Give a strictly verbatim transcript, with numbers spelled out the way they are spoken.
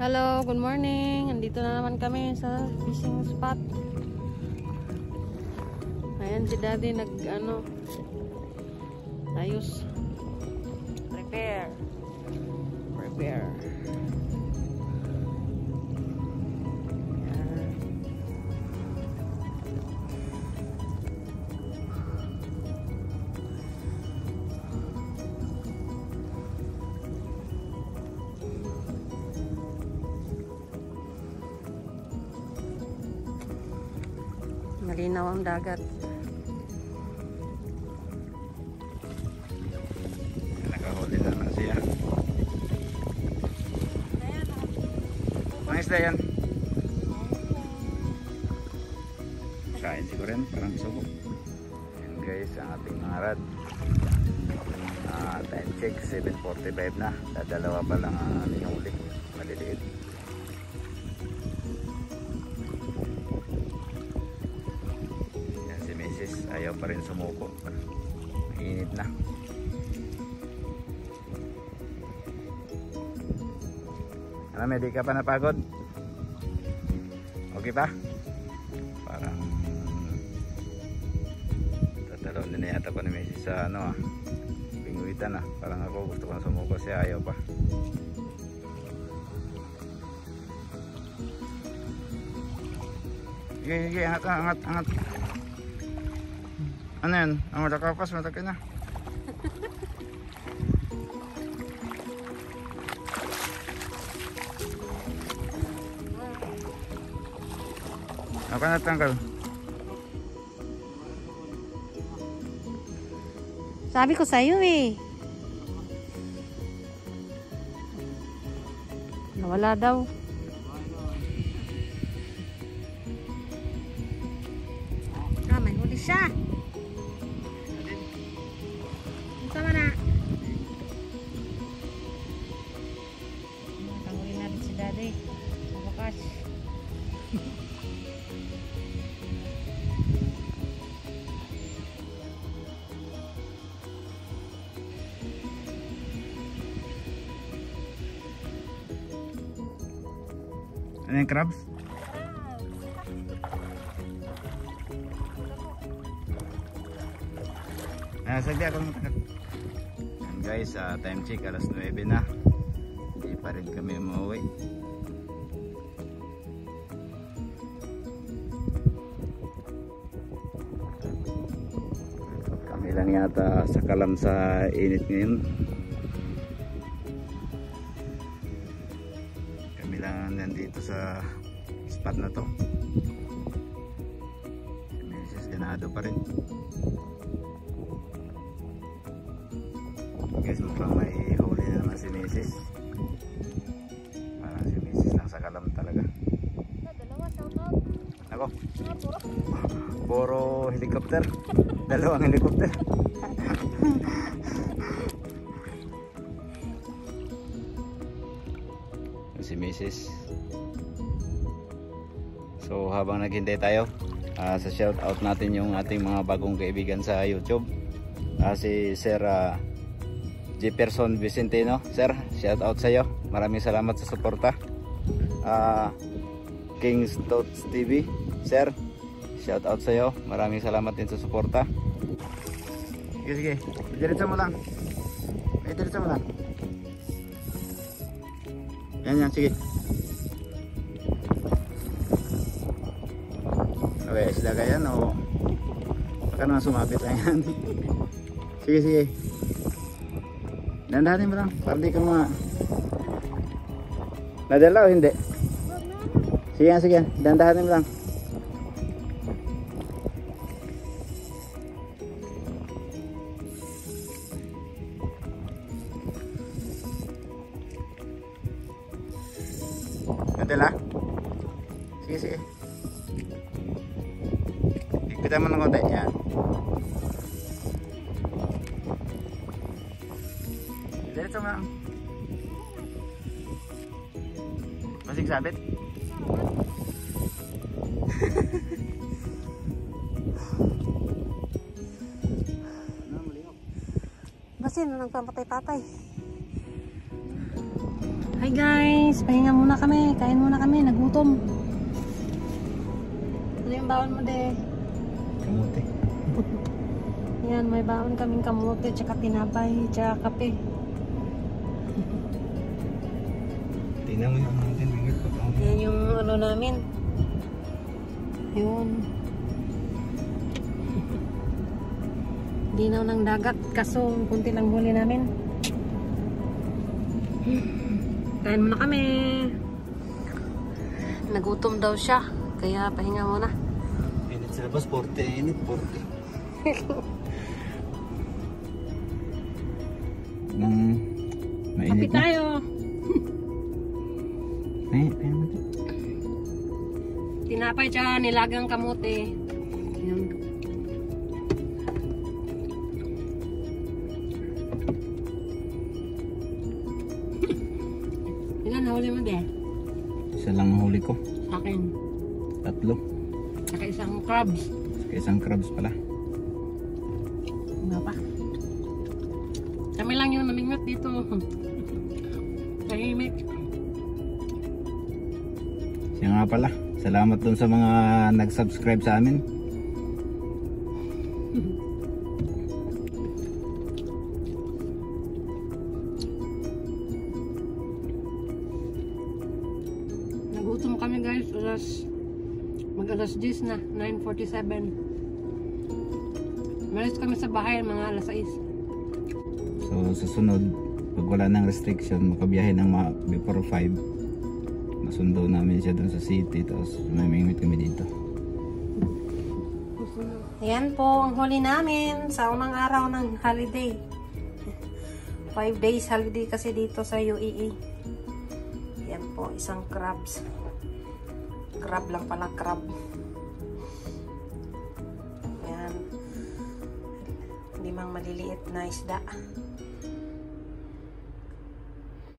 Hello, good morning. Andito na naman kami sa fishing spot. Ayan si Daddy nag ano ayos. Prepare. Prepare. Malinaw ang dagat. Nakahuli na na siya. Ang isda yan. Kain siguro rin, parang subo. Yan guys, ang ating mga rad. Uh, time check, seven forty-five na. Dadalawa pa lang ang aming huli. Maliliit. Ayaw pa rin sumuko. Mainit na. Ano, may di ka pa napagod? Okay pa? Parang tatalaw din na yata pa ni Messi sa ano ah, pingwitan ah. Parang ako gusto ko na sumuko, siya ayaw pa. Sige, sige, angat, angat, angat. Ano yan? Ang matakapas, mataki na. Ako na tanggal. Sabi ko sa'yo eh. Nawala daw. Ah, may huli siya. Sama na. Tangulin natin si Daddy. Sa wakas. Ano yung crabs? Ah, sagdi ako matakat. Guys, uh, time check alas nuwebe na, hindi pa rin kami umuwi. Kami lang yata sa kalam sa init ngayon. Kami lang nandito sa spot na to. Meses ganado pa rin. Guys, mukhang may huli na naman si Missus. Parang si Missus lang sa kalam talaga. Dalawa, shout out. Ako? Puro helicopter. Dalawang helicopter. Si Missus. So habang naghintay tayo, uh, sa shout out natin yung ating mga bagong kaibigan sa YouTube. Uh, si Sir uh, Jefferson Vicentino, sir, shout out sa iyo. Maraming salamat sa suporta. Uh, Kings Tots T V, sir, shout out sa iyo. Maraming salamat din sa suporta. Sige, sige. Diretso mo lang. May diretso mo lang. Yan, yan, sige. Okay, isda ka yan o baka naman sumapit lang yan. Sige, sige. Dandahanin mo lang, para di ka mga nadala o hindi? Sige nga, sige, dandahanin mo lang. Nadala? Sige, sige. Ikutan mo ng konti, yan. Diretso mo lang. Masig sabit. Basin na nagpamatay-patay. Hi guys, pahinga muna kami. Kain muna kami, nagutom. Ano yung baon mo, de? Kamuti. Yan, may baon kaming kamote, tsaka tinapay, tsaka kape. Tingnan mo yung natin, bigit pa pa. Yan yung ano namin. Yun. Dinaw ng dagat, kaso kunti lang huli namin. Kain muna kami. Nagutom daw siya, kaya pahinga muna. Init sa labas, forty. Init, forty. Nang mainit Kapi tayo. Ay, ay, ay. Tinapay tsaka nilagang kamote. Yun. Ilan nahuli mo, de? Isa lang ang huli ko. Sa akin. Tatlo. Saka isang crabs. Saka isang crabs pala. Ano pa? Kami lang yung namingat dito. Tahimik. Siya nga pala. Salamat dun sa mga nag-subscribe sa amin. Nagutom kami guys. Alas, mag alas diyes na. nine forty-seven. Malis kami sa bahay mga alas sais. So susunod, pag wala ng restriction, makabiyahe ng mga before five. Masundo namin siya dun sa city, tapos mamimingwit kami dito. Ayan po ang huli namin sa unang araw ng holiday. five days holiday kasi dito sa U A E. Ayan po, isang crabs. Crab lang pala, crab. Ayan. Limang maliliit na isda.